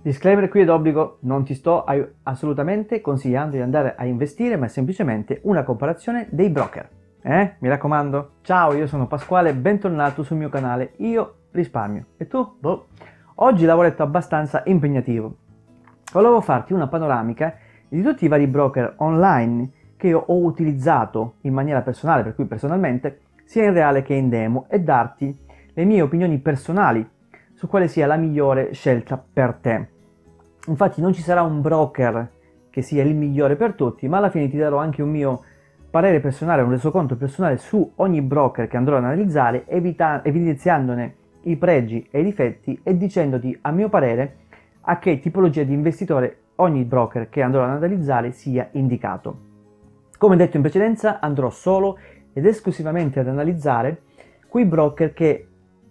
Disclaimer qui è d'obbligo, non ti sto assolutamente consigliando di andare a investire, ma è semplicemente una comparazione dei broker. Mi raccomando. Ciao, io sono Pasquale, bentornato sul mio canale Io Risparmio. E tu? Boh. Oggi lavoretto abbastanza impegnativo. Volevo farti una panoramica di tutti i vari broker online che io ho utilizzato in maniera personale, per cui personalmente, sia in reale che in demo, e darti le mie opinioni personali su quale sia la migliore scelta per te. Infatti non ci sarà un broker che sia il migliore per tutti, ma alla fine ti darò anche un mio parere personale, un resoconto personale su ogni broker che andrò ad analizzare, evidenziandone i pregi e i difetti e dicendoti, a mio parere, a che tipologia di investitore ogni broker che andrò ad analizzare sia indicato. Come detto in precedenza, andrò solo ed esclusivamente ad analizzare quei broker che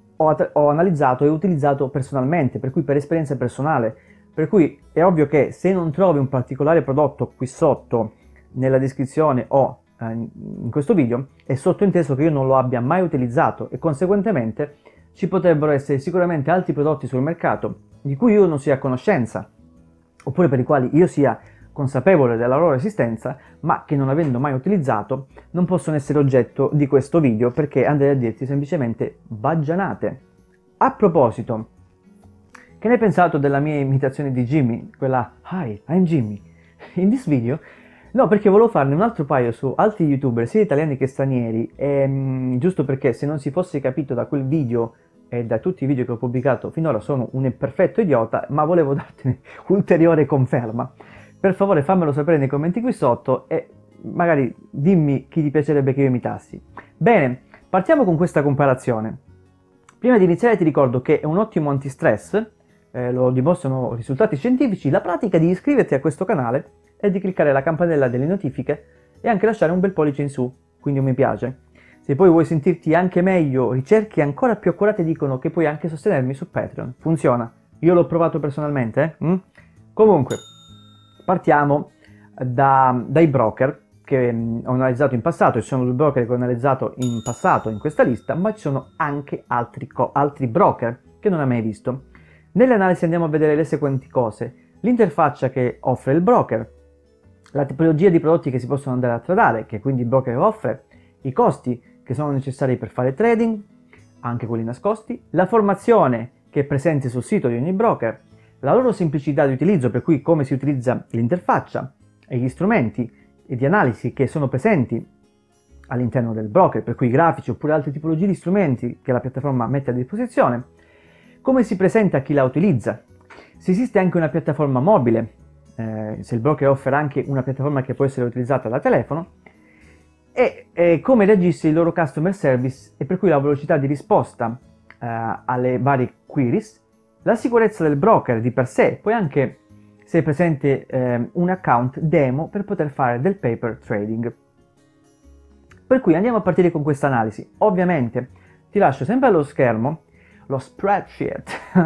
ho analizzato e utilizzato personalmente, per cui per esperienza personale. Per cui è ovvio che se non trovi un particolare prodotto qui sotto nella descrizione o in questo video, è sottointeso che io non lo abbia mai utilizzato e conseguentemente ci potrebbero essere sicuramente altri prodotti sul mercato di cui io non sia a conoscenza, oppure per i quali io sia consapevole della loro esistenza, ma che non avendo mai utilizzato non possono essere oggetto di questo video, perché andrei a dirti semplicemente baggianate. A proposito, che ne hai pensato della mia imitazione di Jimmy? Quella "Hi, I'm Jimmy" in this video? No, perché volevo farne un altro paio su altri youtuber, sia italiani che stranieri, giusto perché se non si fosse capito da quel video e da tutti i video che ho pubblicato finora sono un perfetto idiota, ma volevo dartene ulteriore conferma. Per favore fammelo sapere nei commenti qui sotto e magari dimmi chi ti piacerebbe che io imitassi. Bene, partiamo con questa comparazione. Prima di iniziare ti ricordo che è un ottimo antistress, lo dimostrano risultati scientifici, la pratica di iscriverti a questo canale e di cliccare la campanella delle notifiche e anche lasciare un bel pollice in su, quindi un mi piace. Se poi vuoi sentirti anche meglio, ricerche ancora più accurate dicono che puoi anche sostenermi su Patreon. Funziona. Io l'ho provato personalmente. Comunque, partiamo dai broker che ho analizzato in passato. Ci sono due broker che ho analizzato in passato in questa lista, ma ci sono anche altri broker che non hai mai visto. Nelle analisi andiamo a vedere le seguenti cose: l'interfaccia che offre il broker, la tipologia di prodotti che si possono andare a tradare, che quindi il broker offre, i costi che sono necessari per fare trading, anche quelli nascosti, la formazione che è presente sul sito di ogni broker, la loro semplicità di utilizzo, per cui come si utilizza l'interfaccia, e gli strumenti di analisi che sono presenti all'interno del broker, per cui grafici oppure altre tipologie di strumenti che la piattaforma mette a disposizione, come si presenta a chi la utilizza, se esiste anche una piattaforma mobile, se il broker offre anche una piattaforma che può essere utilizzata da telefono, e come reagisce il loro customer service, e per cui la velocità di risposta alle varie queries, la sicurezza del broker di per sé, poi anche se è presente un account demo per poter fare del paper trading. Per cui andiamo a partire con questa analisi. Ovviamente ti lascio sempre allo schermo lo spreadsheet,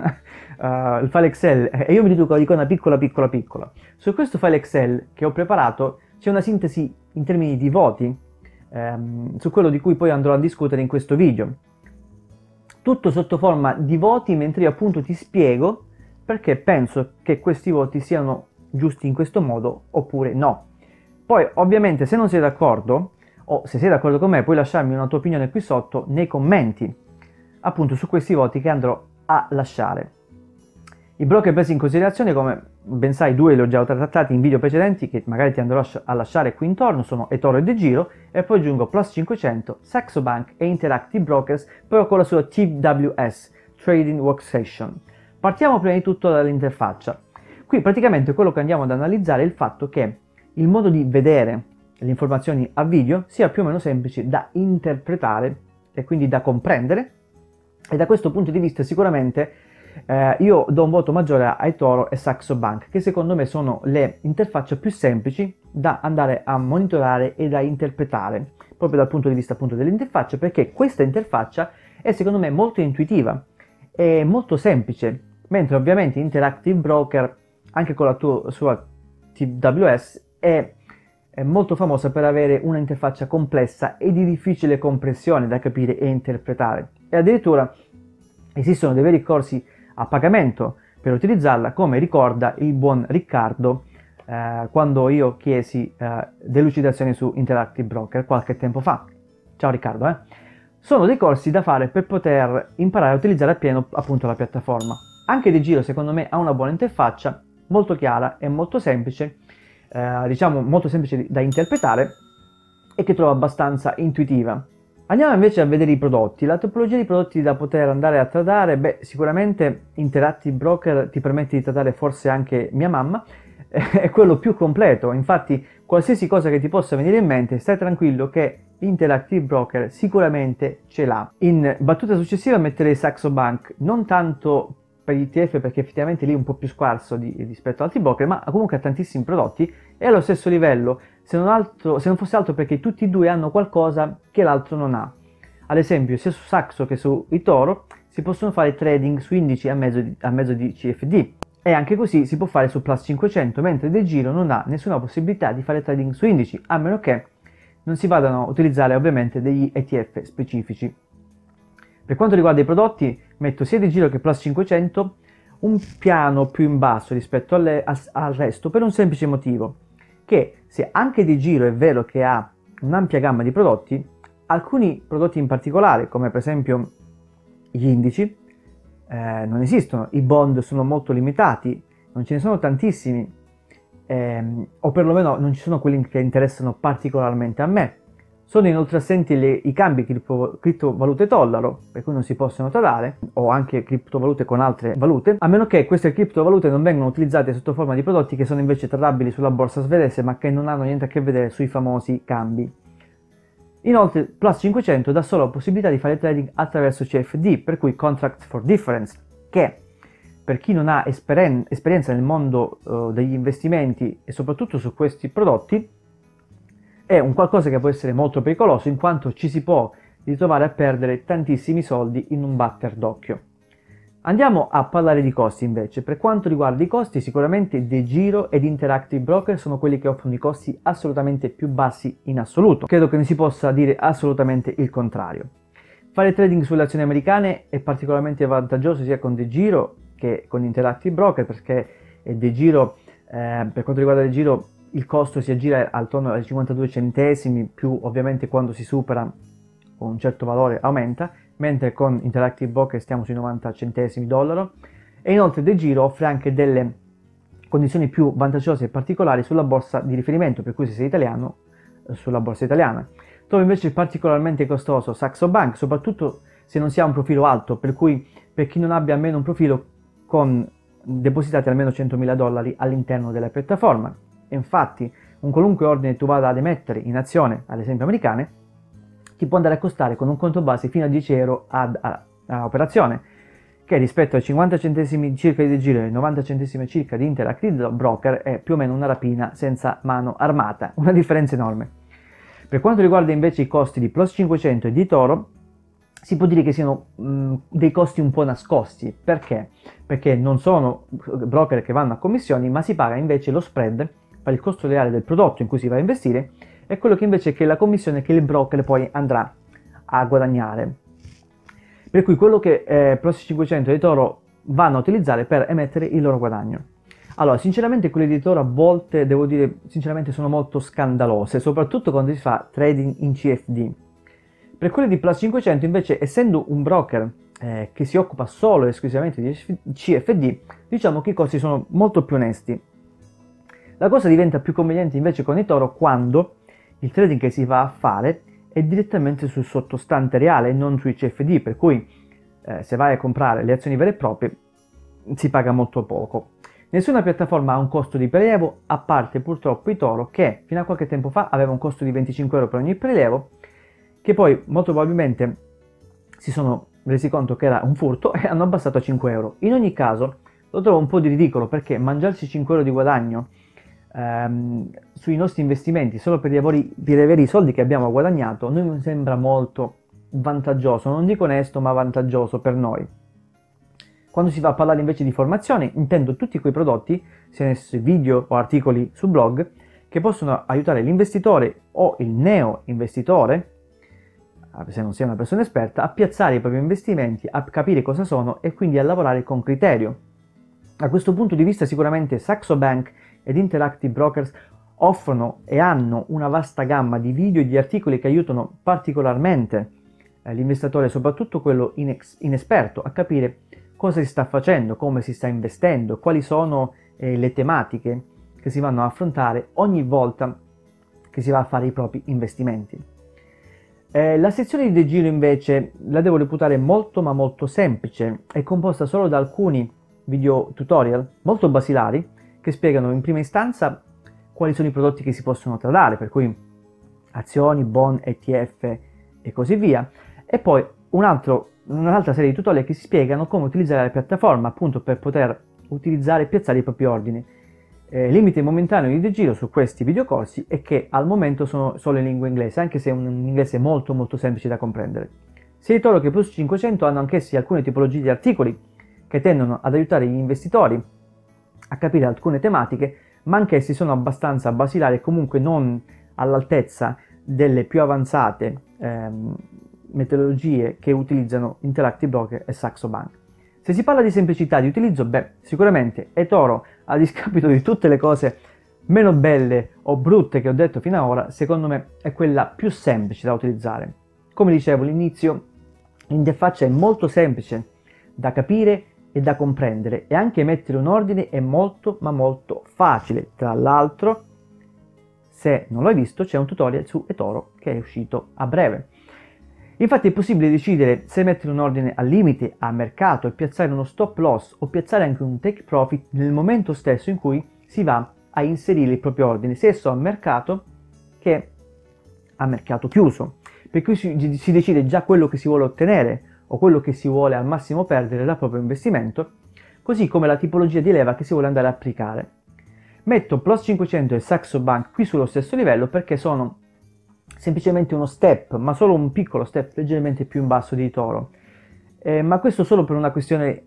il file Excel, e io mi riduco l'icona piccola. Su questo file Excel che ho preparato c'è una sintesi in termini di voti, su quello di cui poi andrò a discutere in questo video. Tutto sotto forma di voti, mentre io appunto ti spiego perché penso che questi voti siano giusti in questo modo oppure no. Poi ovviamente se non sei d'accordo, o se sei d'accordo con me, puoi lasciarmi una tua opinione qui sotto nei commenti, appunto su questi voti che andrò a lasciare. I broker presi in considerazione, come ben sai, due li ho già trattati in video precedenti che magari ti andrò a lasciare qui intorno, sono eToro e DeGiro, e poi aggiungo Plus 500, Saxo Bank e Interactive Brokers, però con la sua TWS, Trading Workstation. Partiamo prima di tutto dall'interfaccia. Qui praticamente quello che andiamo ad analizzare è il fatto che il modo di vedere le informazioni a video sia più o meno semplice da interpretare e quindi da comprendere, e da questo punto di vista sicuramente io do un voto maggiore a eToro e Saxo Bank, che secondo me sono le interfacce più semplici da andare a monitorare e da interpretare, proprio dal punto di vista appunto dell'interfaccia, perché questa interfaccia è secondo me molto intuitiva e molto semplice, mentre ovviamente Interactive Broker, anche con la sua TWS, è molto famosa per avere una interfaccia complessa e di difficile comprensione da capire e interpretare, e addirittura esistono dei veri corsi a pagamento per utilizzarla, come ricorda il buon Riccardo quando io chiesi delucidazioni su Interactive Broker qualche tempo fa. Ciao Riccardo. Sono dei corsi da fare per poter imparare a utilizzare appieno appunto la piattaforma. Anche DeGiro secondo me ha una buona interfaccia, molto chiara e molto semplice, diciamo molto semplice da interpretare e che trovo abbastanza intuitiva. Andiamo invece a vedere i prodotti. La tipologia di prodotti da poter andare a tradare, sicuramente Interactive Broker ti permette di tradare forse anche mia mamma, è quello più completo. Infatti qualsiasi cosa che ti possa venire in mente, stai tranquillo che Interactive Broker sicuramente ce l'ha. In battuta successiva metterei Saxo Bank, non tanto per gli ETF perché effettivamente lì è un po' più scarso rispetto ad altri broker, ma comunque ha tantissimi prodotti e allo stesso livello, se non fosse altro perché tutti e due hanno qualcosa che l'altro non ha. Ad esempio sia su Saxo che su eToro si possono fare trading su indici a mezzo di CFD e anche così si può fare su Plus 500, mentre DeGiro non ha nessuna possibilità di fare trading su indici, a meno che non si vadano a utilizzare ovviamente degli ETF specifici. Per quanto riguarda i prodotti, metto sia DeGiro che Plus 500 un piano più in basso rispetto al resto per un semplice motivo, che se anche DeGiro è vero che ha un'ampia gamma di prodotti, alcuni prodotti in particolare, come per esempio gli indici, non esistono, i bond sono molto limitati, non ce ne sono tantissimi, o perlomeno non ci sono quelli che interessano particolarmente a me. Sono inoltre assenti i cambi criptovalute dollaro, per cui non si possono tradare, o anche criptovalute con altre valute, a meno che queste criptovalute non vengano utilizzate sotto forma di prodotti che sono invece tradabili sulla borsa svedese, ma che non hanno niente a che vedere sui famosi cambi. Inoltre Plus 500 dà solo la possibilità di fare trading attraverso CFD, per cui Contract for Difference, che per chi non ha esperienza nel mondo degli investimenti e soprattutto su questi prodotti, è un qualcosa che può essere molto pericoloso in quanto ci si può ritrovare a perdere tantissimi soldi in un batter d'occhio. Andiamo a parlare di costi invece. Per quanto riguarda i costi, sicuramente DeGiro ed Interactive Broker sono quelli che offrono i costi assolutamente più bassi in assoluto. Credo che non si possa dire assolutamente il contrario. Fare trading sulle azioni americane è particolarmente vantaggioso sia con DeGiro che con Interactive Broker, perché DeGiro, per quanto riguarda DeGiro, il costo si aggira attorno ai 52 centesimi, più ovviamente quando si supera un certo valore aumenta, mentre con Interactive Broker stiamo sui 90 centesimi dollaro, e inoltre DeGiro offre anche delle condizioni più vantaggiose e particolari sulla borsa di riferimento, per cui se sei italiano, sulla borsa italiana. Trovo invece particolarmente costoso Saxo Bank, soprattutto se non si ha un profilo alto, per cui per chi non abbia almeno un profilo con depositati almeno 100.000 dollari all'interno della piattaforma. E infatti un qualunque ordine tu vada ad emettere in azione, ad esempio americane, ti può andare a costare con un conto base fino a 10 euro a operazione, che rispetto ai 50 centesimi circa di DeGiro e ai 90 centesimi circa di Interactive Broker è più o meno una rapina senza mano armata, una differenza enorme. Per quanto riguarda invece i costi di Plus 500 e di eToro, si può dire che siano dei costi un po' nascosti. Perché? Perché non sono broker che vanno a commissioni, ma si paga invece lo spread per il costo reale del prodotto in cui si va a investire e quello che invece è la commissione che il broker poi andrà a guadagnare. Per cui quello che Plus 500 e eToro vanno a utilizzare per emettere il loro guadagno. Allora, sinceramente quelle di eToro a volte, devo dire, sinceramente sono molto scandalose, soprattutto quando si fa trading in CFD. Per quelle di Plus 500 invece, essendo un broker che si occupa solo e esclusivamente di CFD, diciamo che i costi sono molto più onesti. La cosa diventa più conveniente invece con eToro quando il trading che si va a fare è direttamente sul sottostante reale e non sui CFD, per cui se vai a comprare le azioni vere e proprie si paga molto poco. Nessuna piattaforma ha un costo di prelievo, a parte purtroppo eToro, che fino a qualche tempo fa aveva un costo di 25 euro per ogni prelievo, che poi molto probabilmente si sono resi conto che era un furto e hanno abbassato a 5 euro. In ogni caso lo trovo un po' di ridicolo, perché mangiarsi 5 euro di guadagno sui nostri investimenti solo per riavere i soldi che abbiamo guadagnato, a noi mi sembra molto vantaggioso, non dico onesto, ma vantaggioso per noi. Quando si va a parlare invece di formazione, intendo tutti quei prodotti, sia essi video o articoli su blog, che possono aiutare l'investitore o il neo investitore, se non sia una persona esperta, a piazzare i propri investimenti, a capire cosa sono e quindi a lavorare con criterio. A questo punto di vista sicuramente Saxo Bank ed Interactive Brokers offrono e hanno una vasta gamma di video e di articoli che aiutano particolarmente l'investitore, soprattutto quello inesperto, a capire cosa si sta facendo, come si sta investendo, quali sono le tematiche che si vanno a affrontare ogni volta che si va a fare i propri investimenti. La sezione di De Giro invece la devo reputare molto ma molto semplice, è composta solo da alcuni video tutorial molto basilari che spiegano in prima istanza quali sono i prodotti che si possono tradare, per cui azioni, bond, ETF e così via, e poi un'altra serie di tutorial che si spiegano come utilizzare la piattaforma appunto per poter utilizzare e piazzare i propri ordini. Il limite momentaneo di De Giro su questi videocorsi è che al momento sono solo in lingua inglese, anche se è un inglese molto molto semplice da comprendere. Sia eToro che Plus 500 hanno anch'essi alcune tipologie di articoli che tendono ad aiutare gli investitori a capire alcune tematiche, ma anch'essi sono abbastanza basilari e comunque non all'altezza delle più avanzate metodologie che utilizzano Interactive Broker e Saxo Bank. Se si parla di semplicità di utilizzo, sicuramente eToro, a discapito di tutte le cose meno belle o brutte che ho detto fino ad ora, secondo me è quella più semplice da utilizzare. Come dicevo all'inizio, l'interfaccia è molto semplice da capire e da comprendere, e anche mettere un ordine è molto ma molto facile. Tra l'altro, se non l'hai visto, c'è un tutorial su eToro che è uscito a breve. Infatti è possibile decidere se mettere un ordine al limite, a mercato, e piazzare uno stop loss o piazzare anche un take profit nel momento stesso in cui si va a inserire il proprio ordine, sia esso a mercato che a mercato chiuso, per cui si decide già quello che si vuole ottenere o quello che si vuole al massimo perdere dal proprio investimento, così come la tipologia di leva che si vuole andare a applicare. Metto Plus 500 e Saxo Bank qui sullo stesso livello perché sono semplicemente uno step, ma solo un piccolo step leggermente più in basso di eToro, ma questo solo per una questione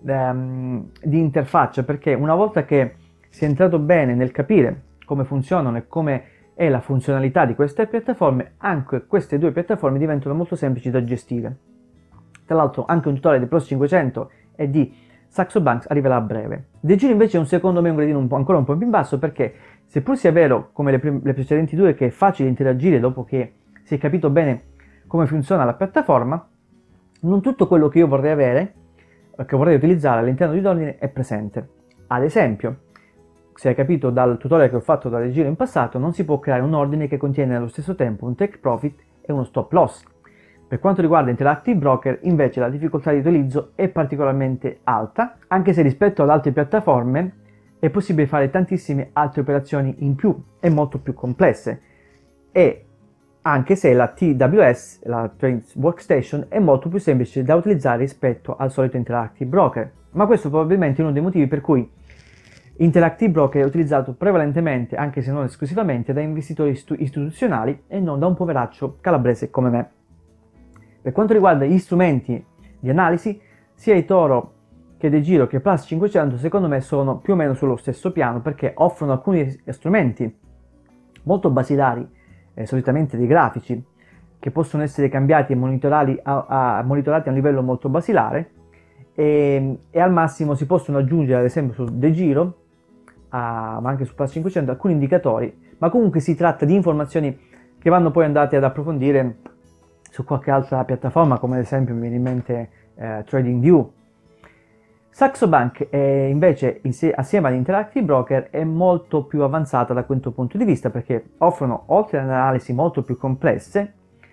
di interfaccia, perché una volta che si è entrato bene nel capire come funzionano e come è la funzionalità di queste piattaforme, anche queste due piattaforme diventano molto semplici da gestire. Tra l'altro anche un tutorial di Plus 500 e di Saxo Bank arriverà a breve. De Giro invece è un secondo me un gradino ancora un po' più in basso, perché seppur sia vero, come le precedenti due, che è facile interagire dopo che si è capito bene come funziona la piattaforma, non tutto quello che io vorrei avere, che vorrei utilizzare all'interno di ordine è presente. Ad esempio, se hai capito dal tutorial che ho fatto da De Giro in passato, non si può creare un ordine che contiene allo stesso tempo un take profit e uno stop loss. Per quanto riguarda Interactive Broker, invece, la difficoltà di utilizzo è particolarmente alta, anche se rispetto ad altre piattaforme è possibile fare tantissime altre operazioni in più e molto più complesse, e anche se la TWS, la Trades Workstation, è molto più semplice da utilizzare rispetto al solito Interactive Broker. Ma questo probabilmente è uno dei motivi per cui Interactive Broker è utilizzato prevalentemente, anche se non esclusivamente, da investitori istituzionali e non da un poveraccio calabrese come me. Per quanto riguarda gli strumenti di analisi, sia eToro che De Giro che Plus 500 secondo me sono più o meno sullo stesso piano, perché offrono alcuni strumenti molto basilari, solitamente dei grafici, che possono essere cambiati e monitorati a un livello molto basilare, e al massimo si possono aggiungere, ad esempio su De Giro, ma anche su Plus 500, alcuni indicatori, ma comunque si tratta di informazioni che vanno poi andate ad approfondire su qualche altra piattaforma, come ad esempio mi viene in mente TradingView. Saxo Bank invece, assieme ad Interactive Broker, è molto più avanzata da questo punto di vista, perché offrono, oltre ad analisi molto più complesse,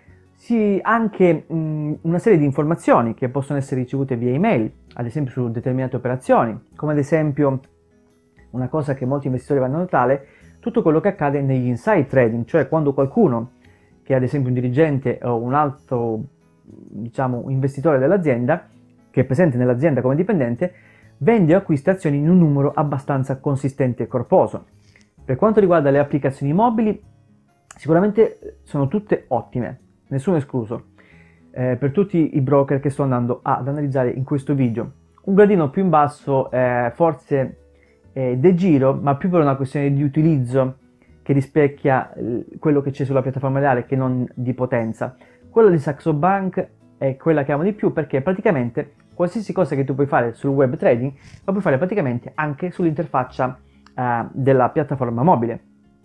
anche una serie di informazioni che possono essere ricevute via email, ad esempio su determinate operazioni, come ad esempio una cosa che molti investitori vanno a notare, tutto quello che accade negli inside trading, cioè quando qualcuno, che è ad esempio un dirigente o un altro, diciamo, investitore dell'azienda, che è presente nell'azienda come dipendente, vende o acquista azioni in un numero abbastanza consistente e corposo. Per quanto riguarda le applicazioni mobili, sicuramente sono tutte ottime, nessuno escluso, per tutti i broker che sto andando ad analizzare in questo video. Un gradino più in basso forse De Giro, ma più per una questione di utilizzo che rispecchia quello che c'è sulla piattaforma reale che non di potenza. Quella di Saxo Bank è quella che amo di più, perché praticamente qualsiasi cosa che tu puoi fare sul web trading, la puoi fare praticamente anche sull'interfaccia della piattaforma mobile.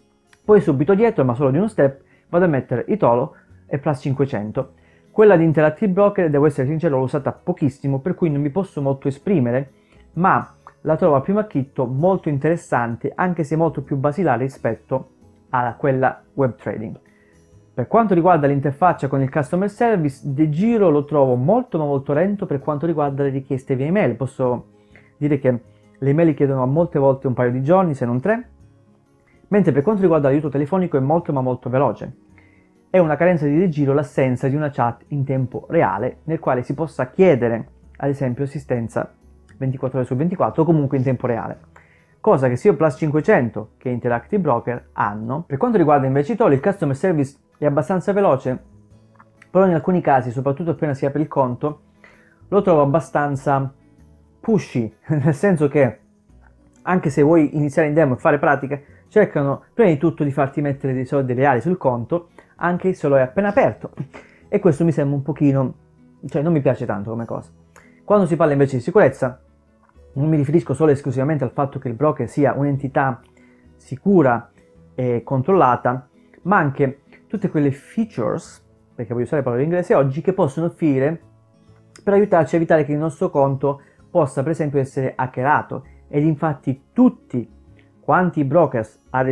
Poi subito dietro, ma solo di uno step, vado a mettere eToro e Plus 500. Quella di Interactive Broker, devo essere sincero, l'ho usata pochissimo, per cui non mi posso molto esprimere, ma la trovo a primo acchito molto interessante, anche se molto più basilare rispetto a quella web trading. Per quanto riguarda l'interfaccia con il customer service, DeGiro lo trovo molto ma molto lento per quanto riguarda le richieste via email. Posso dire che le email chiedono a molte volte un paio di giorni, se non 3, mentre per quanto riguarda l'aiuto telefonico è molto ma molto veloce. È una carenza di DeGiro l'assenza di una chat in tempo reale nel quale si possa chiedere, ad esempio, assistenza 24 ore su 24 o comunque in tempo reale. Cosa che sia Plus 500 che Interactive Broker hanno. Per quanto riguarda invece eToro, il customer service è abbastanza veloce, però in alcuni casi, soprattutto appena si apre il conto, lo trovo abbastanza pushy, nel senso che anche se vuoi iniziare in demo e fare pratica, cercano prima di tutto di farti mettere dei soldi reali sul conto, anche se lo è appena aperto, e questo mi sembra un pochino, cioè non mi piace tanto come cosa. Quando si parla invece di sicurezza, non mi riferisco solo e esclusivamente al fatto che il broker sia un'entità sicura e controllata, ma anche tutte quelle features, perché voglio usare parole in inglese oggi, che possono offrire per aiutarci a evitare che il nostro conto possa per esempio essere hackerato. Ed infatti tutti quanti i brokers, ad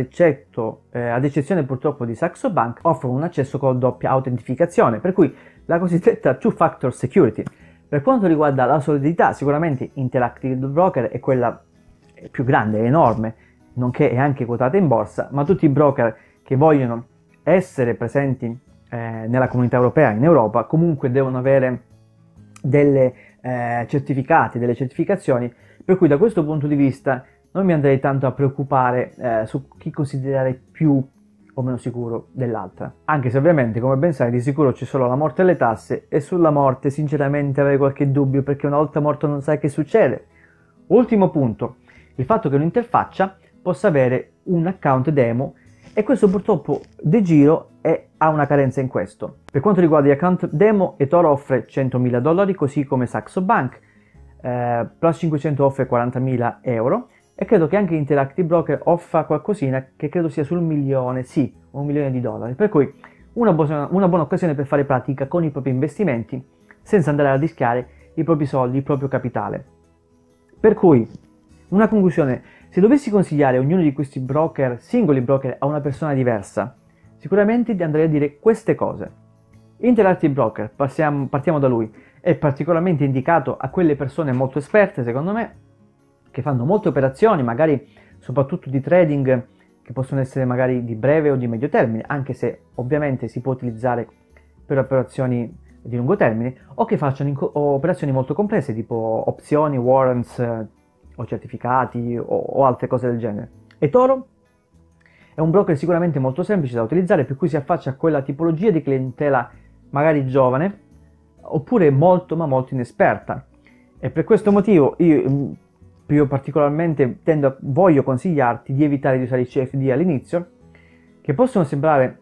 eccezione purtroppo di Saxo Bank, offrono un accesso con doppia autentificazione, per cui la cosiddetta two-factor security. Per quanto riguarda la solidità, sicuramente Interactive Broker è quella più grande, è enorme, nonché è anche quotata in borsa, ma tutti i broker che vogliono essere presenti nella comunità europea, in Europa, comunque devono avere delle certificati, delle certificazioni, per cui da questo punto di vista non mi andrei tanto a preoccupare su chi considerare più o meno sicuro dell'altra. Anche se ovviamente, come ben sai, di sicuro c'è solo la morte e le tasse, e sulla morte sinceramente avrei qualche dubbio, perché una volta morto non sai che succede. Ultimo punto, il fatto che un'interfaccia possa avere un account demo, e questo purtroppo DeGiro ha una carenza in questo. Per quanto riguarda gli account demo, eToro offre $100.000, così come Saxo Bank, Plus 500 offre 40.000 euro, e credo che anche Interactive Broker offra qualcosina che credo sia sul milione, sì, $1 milione, per cui una buona occasione per fare pratica con i propri investimenti senza andare a rischiare i propri soldi, il proprio capitale. Per cui, una conclusione, se dovessi consigliare ognuno di questi broker, singoli broker, a una persona diversa, sicuramente ti andrei a dire queste cose. Interactive Broker, partiamo da lui, è particolarmente indicato a quelle persone molto esperte, secondo me, che fanno molte operazioni, magari soprattutto di trading, che possono essere magari di breve o di medio termine, anche se ovviamente si può utilizzare per operazioni di lungo termine, o che facciano operazioni molto complesse, tipo opzioni, warrants, o certificati, o altre cose del genere. eToro è un broker sicuramente molto semplice da utilizzare, per cui si affaccia a quella tipologia di clientela magari giovane, oppure molto ma molto inesperta. E per questo motivo io particolarmente voglio consigliarti di evitare di usare i CFD all'inizio, che possono sembrare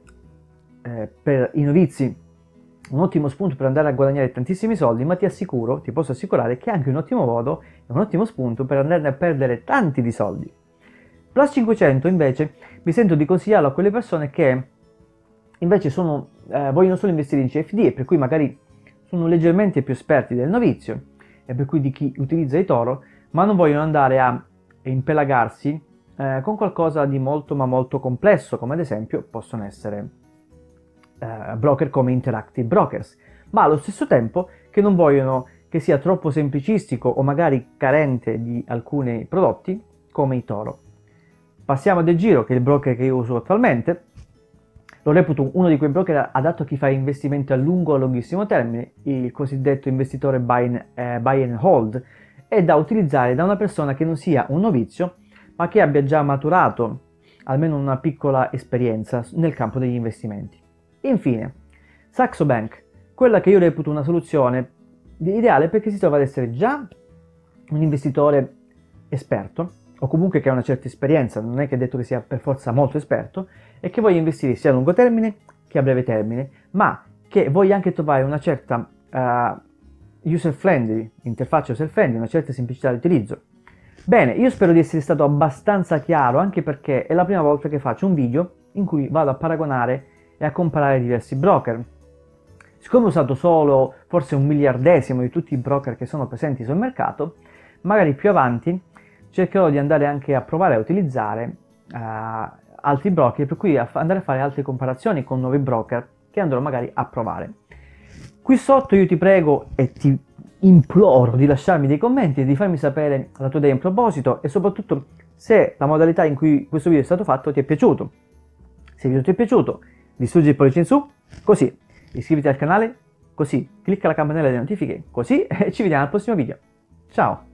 per i novizi un ottimo spunto per andare a guadagnare tantissimi soldi, ma ti posso assicurare che è anche un ottimo modo e un ottimo spunto per andare a perdere tanti di soldi. Plus 500 invece mi sento di consigliarlo a quelle persone che invece vogliono solo investire in CFD, e per cui magari sono leggermente più esperti del novizio, e per cui di chi utilizza eToro, ma non vogliono andare a impelagarsi con qualcosa di molto ma molto complesso, come ad esempio possono essere broker come Interactive Brokers, ma allo stesso tempo che non vogliono che sia troppo semplicistico o magari carente di alcuni prodotti come eToro. Passiamo a DeGiro, che è il broker che io uso attualmente. Lo reputo uno di quei broker adatto a chi fa investimenti a lungo o a lunghissimo termine, il cosiddetto investitore buy and hold, è da utilizzare da una persona che non sia un novizio, ma che abbia già maturato almeno una piccola esperienza nel campo degli investimenti. Infine, Saxo Bank, quella che io reputo una soluzione ideale per chi si trova ad essere già un investitore esperto, o comunque che ha una certa esperienza, non è che è detto che sia per forza molto esperto, e che voglia investire sia a lungo termine che a breve termine, ma che voglia anche trovare una certa user-friendly, interfaccia user-friendly, una certa semplicità di utilizzo. Bene, io spero di essere stato abbastanza chiaro, anche perché è la prima volta che faccio un video in cui vado a paragonare e a comparare diversi broker. Siccome ho usato solo forse 1/1000 di tutti i broker che sono presenti sul mercato, magari più avanti cercherò di andare anche a provare a utilizzare altri broker, per cui andare a fare altre comparazioni con nuovi broker che andrò magari a provare. Qui sotto io ti prego e ti imploro di lasciarmi dei commenti e di farmi sapere la tua idea in proposito, e soprattutto se la modalità in cui questo video è stato fatto ti è piaciuto. Se il video ti è piaciuto, distruggi il pollice in su, così, iscriviti al canale, così, clicca la campanella delle notifiche, così, e ci vediamo al prossimo video. Ciao!